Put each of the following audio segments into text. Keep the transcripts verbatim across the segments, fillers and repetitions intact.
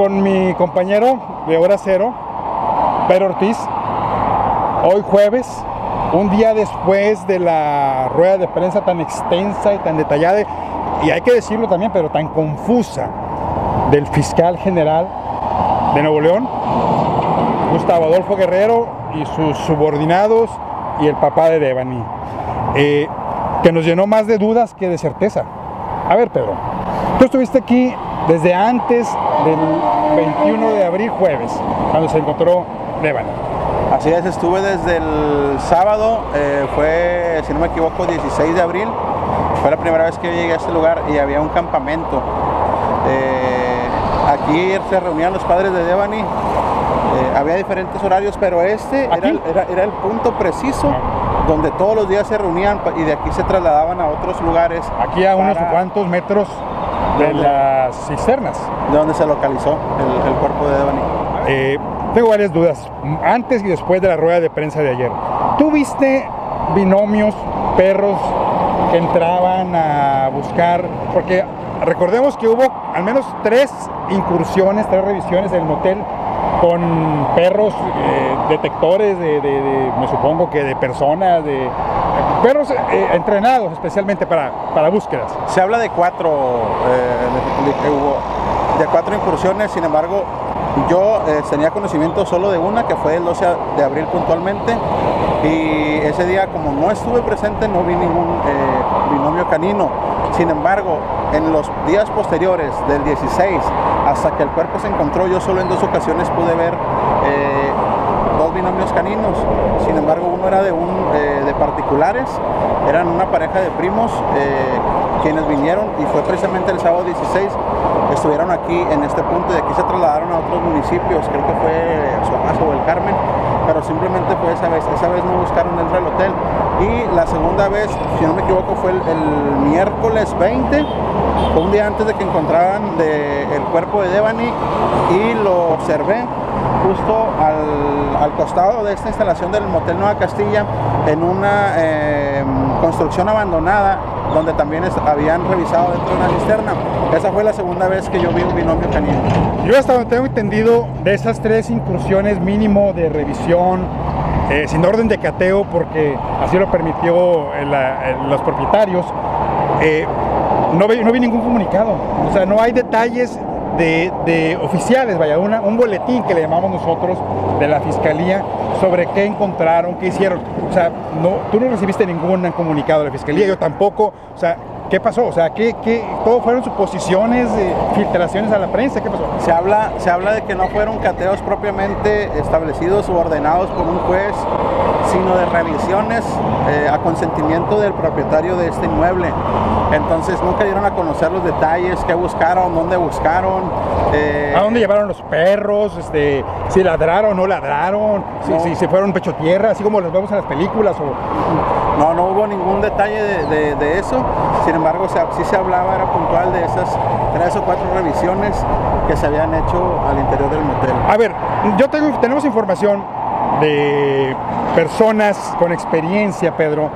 con mi compañero de Hora Cero, Pedro Ortiz, hoy jueves, un día después de la rueda de prensa tan extensa y tan detallada, y hay que decirlo también, pero tan confusa, del fiscal general de Nuevo León, Gustavo Adolfo Guerrero, y sus subordinados y el papá de Devani, eh, que nos llenó más de dudas que de certeza. A ver, Pedro, tú estuviste aquí desde antes del veintiuno de abril, jueves, cuando se encontró Devani. Así es, estuve desde el sábado, eh, fue, si no me equivoco, dieciséis de abril. Fue la primera vez que yo llegué a este lugar y había un campamento. Eh, aquí se reunían los padres de Devani. Eh, había diferentes horarios, pero este era, era, era el punto preciso donde todos los días se reunían y de aquí se trasladaban a otros lugares. Aquí a unos cuantos metros de las cisternas. De donde se localizó el, el cuerpo de Devani. Eh, tengo varias dudas, antes y después de la rueda de prensa de ayer. ¿Tú viste binomios, perros que entraban a buscar? Porque recordemos que hubo al menos tres incursiones, tres revisiones en el motel con perros eh, detectores de, de, de, me supongo que de personas, de perros eh, entrenados especialmente para, para búsquedas. Se habla de cuatro, eh, de, de, hubo, de cuatro incursiones, sin embargo, yo eh, tenía conocimiento solo de una, que fue el doce de abril puntualmente, y ese día, como no estuve presente, no vi ningún eh, binomio canino. Sin embargo, en los días posteriores, del dieciséis hasta que el cuerpo se encontró, yo solo en dos ocasiones pude ver eh, dos binomios caninos. Sin embargo, uno era de, un, eh, de particulares, eran una pareja de primos eh, quienes vinieron, y fue precisamente el sábado dieciséis, estuvieron aquí en este punto, y de aquí se trasladaron a otros municipios, creo que fue Soazo o El Carmen, pero simplemente fue esa vez, esa vez no buscaron dentro del hotel. Y la segunda vez, si no me equivoco, fue el, el miércoles veinte, fue un día antes de que encontraran de, el cuerpo de Devani, y lo observé justo al, al costado de esta instalación del Motel Nueva Castilla, en una eh, construcción abandonada, donde también es, habían revisado dentro de una cisterna. Esa fue la segunda vez que yo vi un binomio canino. Yo hasta donde tengo entendido, de esas tres incursiones mínimo de revisión, eh, sin orden de cateo, porque así lo permitió el, el, los propietarios, eh, no, vi, no vi ningún comunicado. O sea, no hay detalles de, de oficiales, vaya, una, un boletín que le llamamos nosotros de la Fiscalía sobre qué encontraron, qué hicieron. O sea, no, tú no recibiste ningún comunicado de la Fiscalía, yo tampoco. O sea, ¿qué pasó? O sea, ¿qué, qué, todo fueron suposiciones, eh, filtraciones a la prensa? ¿Qué pasó? Se habla, se habla de que no fueron cateos propiamente establecidos o ordenados por un juez, sino de revisiones eh, a consentimiento del propietario de este inmueble. Entonces nunca dieron a conocer los detalles, qué buscaron, dónde buscaron. Eh, ¿A dónde llevaron los perros? Este, si ladraron o no ladraron, si, no. si, si fueron pecho tierra, así como los vemos en las películas. O... No, no hubo ningún detalle de, de, de eso. Sin embargo, se, sí se hablaba, era puntual, de esas tres o cuatro revisiones que se habían hecho al interior del motel. A ver, yo tengo, tenemos información de personas con experiencia, Pedro,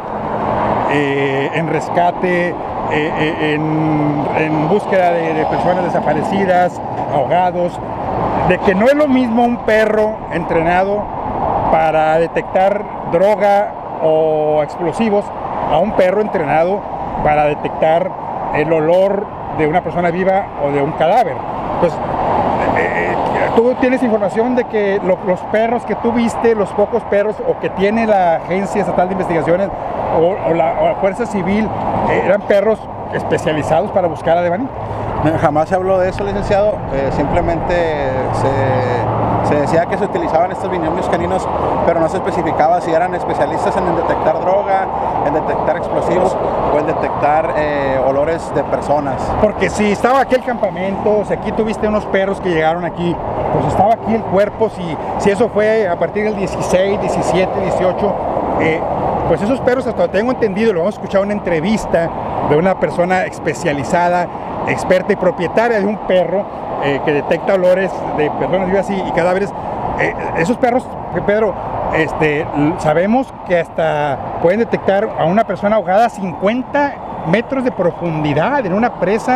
eh, en rescate, eh, en, en búsqueda de, de personas desaparecidas, ahogados, de que no es lo mismo un perro entrenado para detectar droga o explosivos a un perro entrenado para detectar el olor de una persona viva o de un cadáver. Entonces, eh, tú tienes información de que lo, los perros que tú viste, los pocos perros o que tiene la Agencia Estatal de Investigaciones o, o, la, o la Fuerza Civil, eh, eran perros especializados para buscar a Devani. Jamás se habló de eso, licenciado. Eh, simplemente se, se decía que se utilizaban estos binomios caninos, pero no se especificaba si eran especialistas en detectar droga, en detectar explosivos o en detectar eh, olores de personas. Porque si estaba aquí el campamento, si aquí tuviste unos perros que llegaron aquí, pues estaba aquí el cuerpo. Si, si eso fue a partir del dieciséis, diecisiete, dieciocho, eh, pues esos perros, hasta donde tengo entendido, lo hemos escuchado en una entrevista de una persona especializada, experta y propietaria de un perro eh, que detecta olores de personas vivas y, y cadáveres. Eh, esos perros, Pedro, este, sabemos que hasta pueden detectar a una persona ahogada a cincuenta metros de profundidad en una presa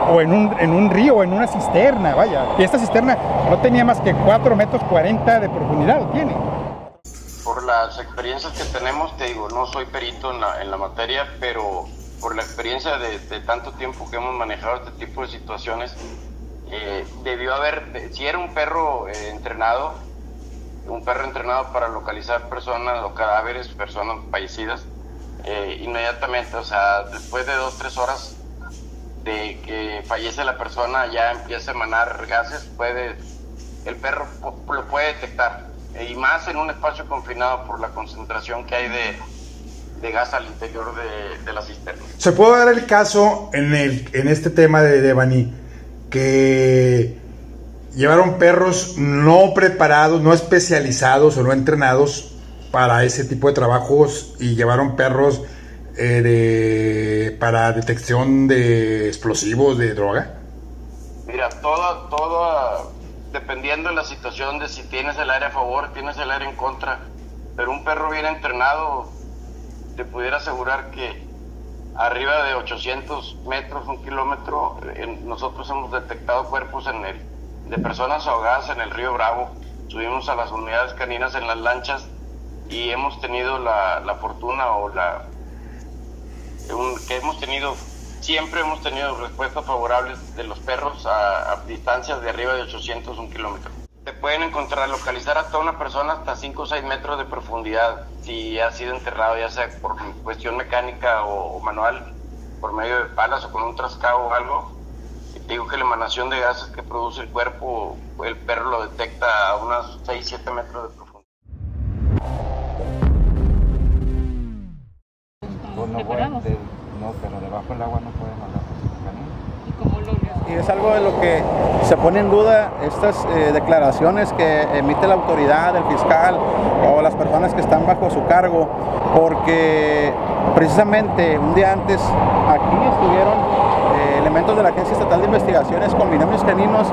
o en un, en un río, o en una cisterna, vaya. Y esta cisterna no tenía más que cuatro metros cuarenta de profundidad, tiene. Por las experiencias que tenemos, te digo, no soy perito en la, en la materia, pero por la experiencia de, de tanto tiempo que hemos manejado este tipo de situaciones, eh, debió haber, si era un perro eh, entrenado, un perro entrenado para localizar personas o cadáveres, personas fallecidas, eh, inmediatamente, o sea, después de dos, tres horas de que fallece la persona, ya empieza a emanar gases, puede, el perro lo puede detectar, y más en un espacio confinado por la concentración que hay de, de gas al interior de, de la cisterna. Se puede dar el caso en, el, en este tema de Devani, que llevaron perros no preparados, no especializados o no entrenados para ese tipo de trabajos, y llevaron perros eh, de, para detección de explosivos, de droga. Mira, todo, todo dependiendo de la situación, de si tienes el área a favor, tienes el área en contra, pero un perro bien entrenado, te pudiera asegurar que arriba de ochocientos metros, un kilómetro, en, nosotros hemos detectado cuerpos en el, de personas ahogadas en el río Bravo. Subimos a las unidades caninas en las lanchas y hemos tenido la, la fortuna o la un, que hemos tenido siempre hemos tenido respuestas favorables de los perros a, a distancias de arriba de ochocientos, un kilómetro. Se pueden encontrar, localizar hasta una persona hasta cinco o seis metros de profundidad si ha sido enterrado, ya sea por cuestión mecánica o, o manual, por medio de palas o con un trascado o algo. Y te digo que la emanación de gases que produce el cuerpo, el perro lo detecta a unos seis a siete metros de profundidad. Pues no, puede, de, no, pero debajo del agua no pueden andar por su camino. ¿Y cómo lo Y es algo de lo que se pone en duda estas eh, declaraciones que emite la autoridad, el fiscal o las personas que están bajo su cargo, porque precisamente un día antes aquí estuvieron eh, elementos de la Agencia Estatal de Investigaciones con binomios caninos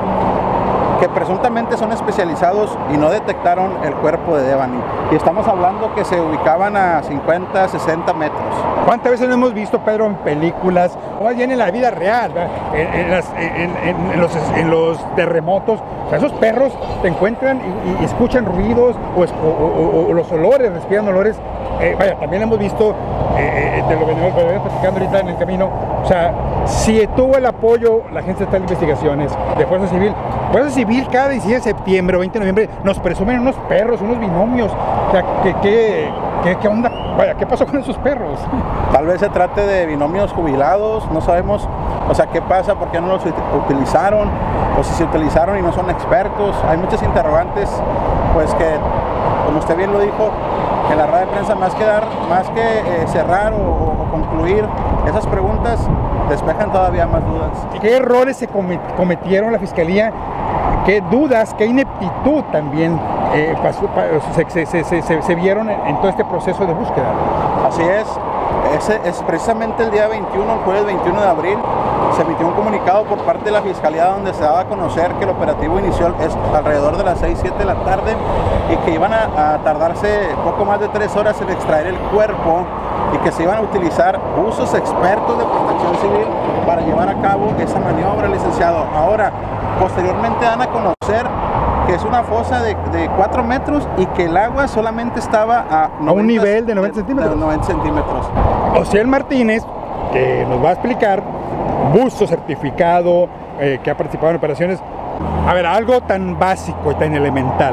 que presuntamente son especializados y no detectaron el cuerpo de Devani. Y estamos hablando que se ubicaban a cincuenta, sesenta metros. ¿Cuántas veces lo hemos visto, Pedro, en películas, o más bien en la vida real, en, en, las, en, en, en, los, en los terremotos? O sea, esos perros te encuentran y, y escuchan ruidos o, o, o, o los olores, respiran olores. Eh, vaya, también hemos visto, eh, te lo venimos platicando ahorita en el camino, o sea, si tuvo el apoyo la Agencia Estatal de Investigaciones de Fuerza Civil, Fuerza Civil cada dieciséis de septiembre o veinte de noviembre nos presumen unos perros, unos binomios, o sea, ¿qué, qué, qué, qué onda? Vaya, ¿qué pasó con esos perros? Tal vez se trate de binomios jubilados, no sabemos, o sea, ¿qué pasa? ¿Por qué no los utilizaron? O si se utilizaron y no son expertos. Hay muchas interrogantes, pues que, como usted bien lo dijo, en la rueda de prensa, más que, dar, más que eh, cerrar o, o concluir esas preguntas, despejan todavía más dudas. ¿Qué errores se cometieron la Fiscalía? ¿Qué dudas, qué ineptitud también eh, pasó, se, se, se, se, se vieron en, en todo este proceso de búsqueda? Así es. Ese es precisamente el día veintiuno, el jueves veintiuno de abril, se emitió un comunicado por parte de la Fiscalía donde se daba a conocer que el operativo inició es alrededor de las seis, siete de la tarde y que iban a, a tardarse poco más de tres horas en extraer el cuerpo y que se iban a utilizar buzos expertos de protección civil para llevar a cabo esa maniobra, licenciado. Ahora, posteriormente dan a conocer que es una fosa de, de cuatro metros y que el agua solamente estaba a, noventa, a un nivel de noventa centímetros. De noventa centímetros. Ociel Martínez, que nos va a explicar, buzo certificado, eh, que ha participado en operaciones. A ver, algo tan básico y tan elemental.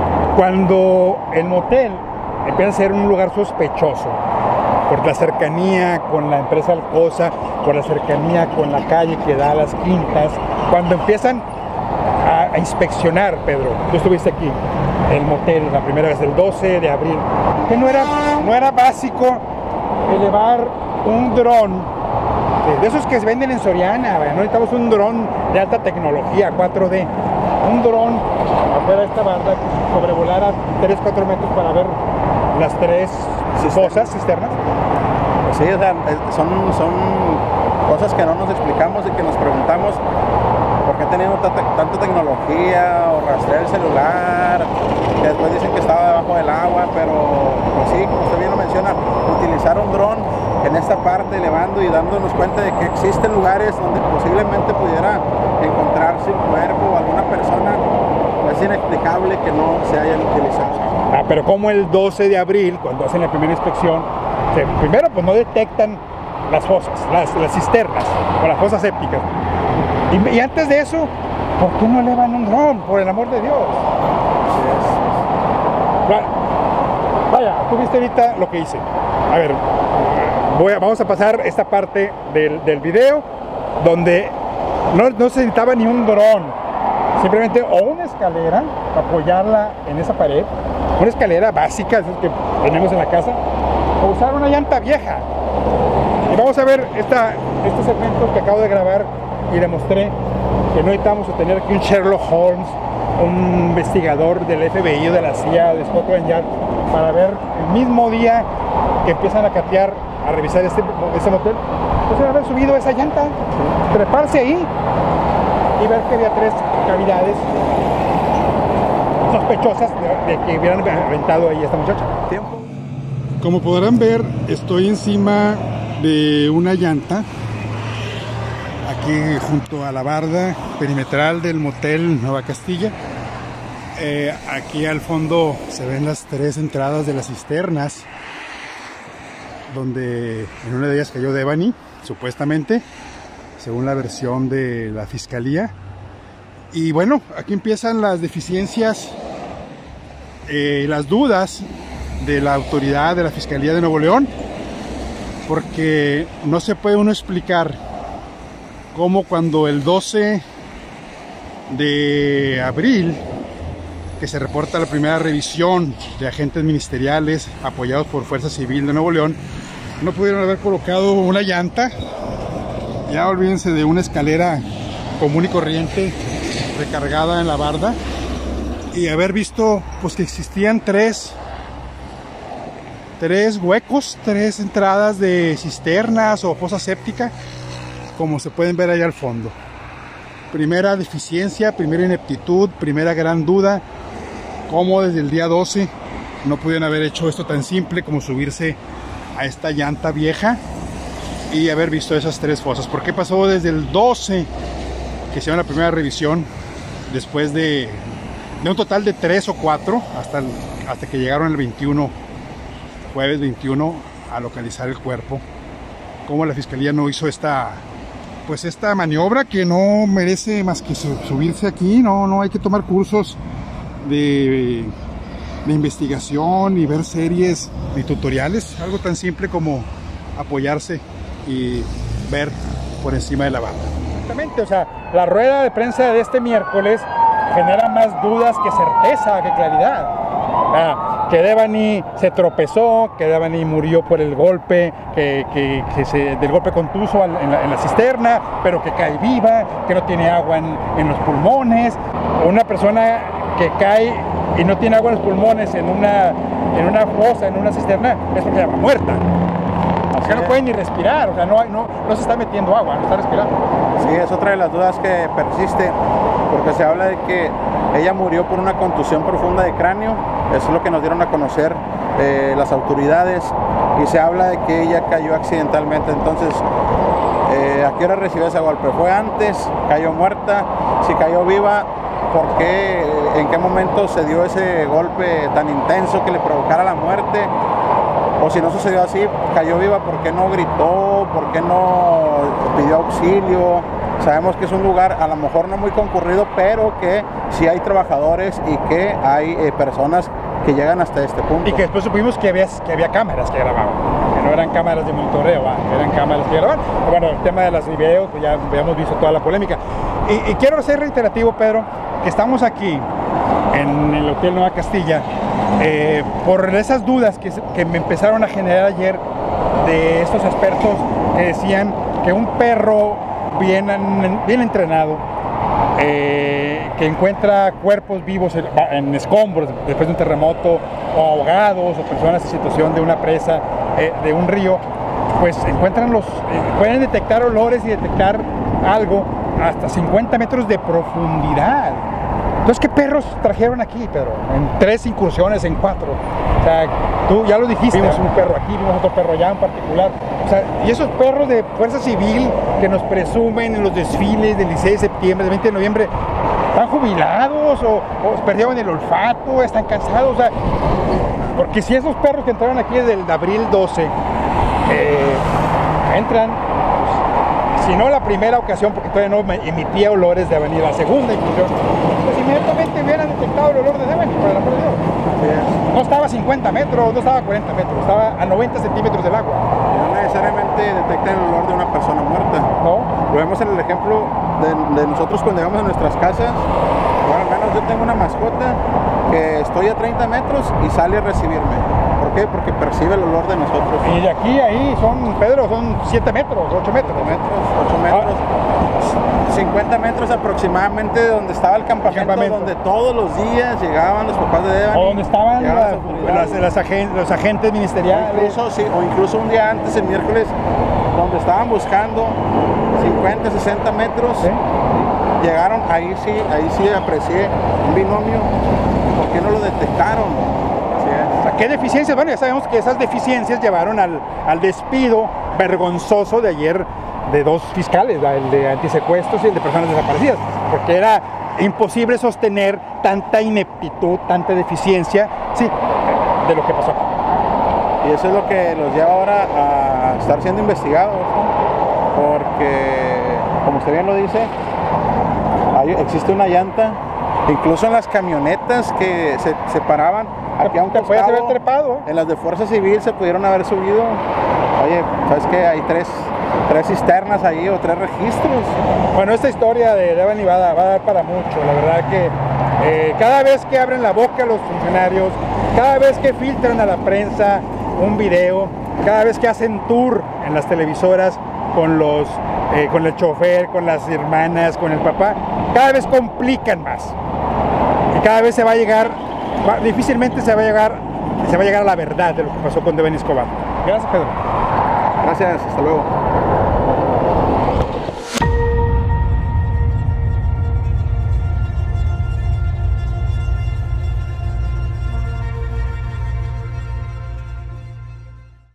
Cuando el motel empieza a ser un lugar sospechoso, por la cercanía con la empresa Alcosa, por la cercanía con la calle que da a las quintas, cuando empiezan a, a inspeccionar, Pedro, tú estuviste aquí, el motel la primera vez, el doce de abril, que no era, no era básico elevar un dron, de esos que se venden en Soriana, no necesitamos un dron de alta tecnología, cuatro D, un dron afuera de esta barda que sobrevolara tres, cuatro metros para ver las tres fosas, cisternas. Pues sí, o sea, son, son cosas que no nos explicamos y que nos preguntamos por qué teniendo tanta, tanta tecnología o rastrear el celular, que después dicen que estaba debajo del agua, pero pues sí, como usted bien lo menciona, utilizar un dron en esta parte parte elevando y dándonos cuenta de que existen lugares donde posiblemente pudiera encontrarse un cuerpo o alguna persona. Es inexplicable que no se hayan utilizado. Ah, pero como el doce de abril, cuando hacen la primera inspección, se, primero pues no detectan las fosas, las, las cisternas o las fosas sépticas. Y, y antes de eso, ¿por qué no elevan un dron? Por el amor de Dios. Vaya, vaya, tú viste ahorita lo que hice. A ver, voy a, vamos a pasar esta parte del, del video donde no, no se necesitaba ni un dron. Simplemente o una escalera para apoyarla en esa pared, una escalera básica, esas que tenemos en la casa, o usar una llanta vieja. Y vamos a ver esta, este segmento que acabo de grabar y le mostré que no necesitamos tener aquí un Sherlock Holmes, un investigador del F B I o de la C I A, de Scotland Yard, para ver el mismo día que empiezan a catear, a revisar este, este motel, pues haber subido esa llanta, treparse ahí y ver que había tres cavidades sospechosas de, de que hubieran aventado ahí a esta muchacha. Como podrán ver, estoy encima de una llanta aquí junto a la barda perimetral del motel Nueva Castilla. Eh, aquí al fondo se ven las tres entradas de las cisternas, donde en una de ellas cayó Devani, supuestamente, según la versión de la fiscalía. Y bueno, aquí empiezan las deficiencias, eh, las dudas de la autoridad de la Fiscalía de Nuevo León, porque no se puede uno explicar cómo cuando el doce de abril, que se reporta la primera revisión de agentes ministeriales apoyados por Fuerza Civil de Nuevo León, no pudieron haber colocado una llanta. Ya olvídense de una escalera común y corriente recargada en la barda, y haber visto pues que existían tres tres huecos, tres entradas de cisternas o fosa séptica, como se pueden ver allá al fondo. Primera deficiencia, primera ineptitud, primera gran duda, cómo desde el día doce no pudieron haber hecho esto tan simple como subirse a esta llanta vieja y haber visto esas tres fosas. ¿Por qué pasó desde el doce que se dio la primera revisión, después de, de un total de tres o cuatro, hasta, el, hasta que llegaron el veintiuno, jueves veintiuno, a localizar el cuerpo? ¿Cómo la Fiscalía no hizo esta, pues esta maniobra que no merece más que subirse aquí? No, no hay que tomar cursos de, de investigación y ver series ni tutoriales, algo tan simple como apoyarse y ver por encima de la barra. Exactamente, o sea, la rueda de prensa de este miércoles genera más dudas que certeza, que claridad. Ah, que Devani se tropezó, que Devani murió por el golpe, que, que, que se, del golpe contuso en la, en la cisterna, pero que cae viva, que no tiene agua en, en los pulmones. Una persona que cae y no tiene agua en los pulmones en una, en una fosa, en una cisterna, es porque está muerta. O sea, no puede ni respirar, o sea, no, no, no se está metiendo agua, no está respirando. Sí, es otra de las dudas que persiste, porque se habla de que ella murió por una contusión profunda de cráneo. Eso es lo que nos dieron a conocer eh, las autoridades, y se habla de que ella cayó accidentalmente. Entonces, eh, ¿a qué hora recibió ese golpe? ¿Fue antes? ¿Cayó muerta? Si cayó viva, ¿por qué? ¿En qué momento se dio ese golpe tan intenso que le provocara la muerte? O si no sucedió así, cayó viva, ¿por qué no gritó? ¿Por qué no pidió auxilio? Sabemos que es un lugar a lo mejor no muy concurrido, pero que sí hay trabajadores y que hay eh, personas que llegan hasta este punto. Y que después supimos que había, que había cámaras que grababan, que no eran cámaras de monitoreo, ¿va? Eran cámaras que grababan. Pero bueno, el tema de los videos, pues ya habíamos visto toda la polémica. Y, y quiero ser reiterativo, Pedro, que estamos aquí en el Hotel Nueva Castilla eh, por esas dudas que, que me empezaron a generar ayer de estos expertos que decían que un perro bien, bien entrenado, eh, que encuentra cuerpos vivos en, en escombros después de un terremoto, o ahogados, o personas en situación de una presa, eh, de un río, pues encuentran los, eh, pueden detectar olores y detectar algo hasta cincuenta metros de profundidad. Entonces, ¿qué perros trajeron aquí, Pedro? En tres incursiones, en cuatro. O sea, tú ya lo dijiste, vimos un perro aquí, vimos otro perro allá en particular. O sea, y esos perros de Fuerza Civil que nos presumen en los desfiles del dieciséis de septiembre, del veinte de noviembre, ¿están jubilados o, o perdieron el olfato, están cansados? O sea, porque si esos perros que entraron aquí desde el de abril doce eh, entran, pues, si no la primera ocasión, porque todavía no emitía olores de Devani, la segunda inclusión, pues inmediatamente hubieran detectado el olor de Devani, por el amor de Dios. No estaba a cincuenta metros, no estaba a cuarenta metros, estaba a noventa centímetros del agua. No necesariamente detectan el olor de una persona muerta. No. Lo vemos en el ejemplo de, de nosotros cuando llegamos a nuestras casas. Bueno, al menos yo tengo una mascota que estoy a treinta metros y sale a recibirme. ¿Por qué? Porque percibe el olor de nosotros. Y de aquí a ahí son, Pedro, son siete metros, ocho metros. ocho metros, Ah. cincuenta metros aproximadamente de donde estaba el campamento, campamento. donde todos los días llegaban los papás de Devani. O donde estaban llegaban la- las autoridades. las- las agen- los agentes O ministeriales. incluso, sí, o incluso un día antes, el miércoles, donde estaban buscando cincuenta, sesenta metros, ¿Sí? llegaron, ahí sí, ahí sí aprecié un binomio. ¿Por qué no lo detectaron? Así es. O sea, ¿qué deficiencias? Bueno, ya sabemos que esas deficiencias llevaron al, al despido vergonzoso de ayer de dos fiscales, el de antisecuestros y el de personas desaparecidas, porque era imposible sostener tanta ineptitud, tanta deficiencia, sí, de lo que pasó. Y eso es lo que los lleva ahora a estar siendo investigados, ¿no? Porque, como usted bien lo dice, hay- existe una llanta, incluso en las camionetas que se, se paraban aquí a un Te puedes costado, haber trepado. en las de Fuerza Civil se pudieron haber subido. Oye, ¿sabes qué? Hay tres, tres cisternas ahí o tres registros. Bueno, esta historia de Devani va a, dar- va a dar para mucho, la verdad que eh, cada vez que abren la boca los funcionarios, cada vez que filtran a la prensa un video, cada vez que hacen tour en las televisoras con los eh, con el chofer, con las hermanas, con el papá, cada vez complican más. Y cada vez se va a llegar, va- difícilmente se va a llegar, se va a llegar a la verdad de lo que pasó con Devani Escobar. Gracias, Pedro. Gracias, hasta luego.